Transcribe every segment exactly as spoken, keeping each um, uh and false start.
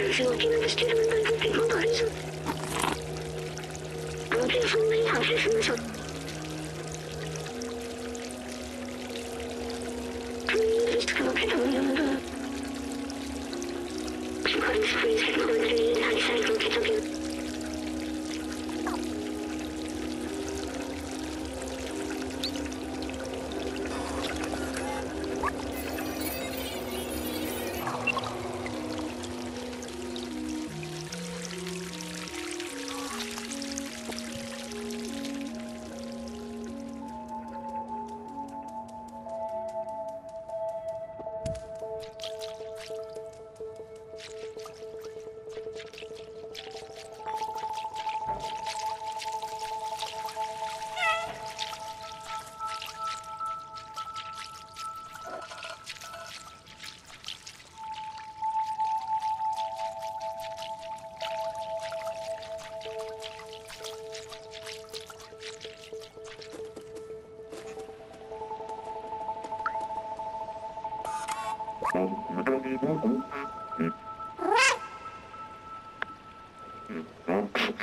是我拼了的是这种人的地方到底是？我这说没他是什么小？他们一直看到开头的样子。是可能是会才会在这里他下一个开头片。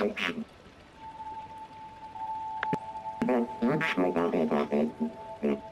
Mm-hmm.